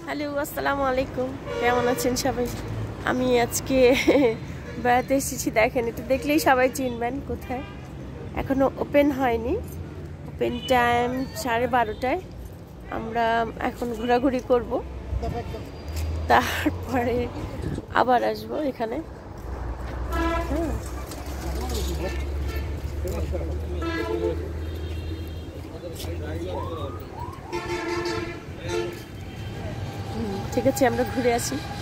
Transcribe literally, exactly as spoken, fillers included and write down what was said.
Hello, আসসালামু আলাইকুম। কেমন আছেন সবাই? আমি আজকে বেড়াতে এসেছি। দেখেন, এটা দেখলেই সবাই চিনবেন কোথায়। এখনো ওপেন হয়নি, ওপেন টাইম সাড়ে বারোটায়। আমরা এখন ঘোরাঘুরি করব, তারপরে আবার আসবো এখানে। হ্যাঁ, ঠিক আছে, আমরা ঘুরে আসি।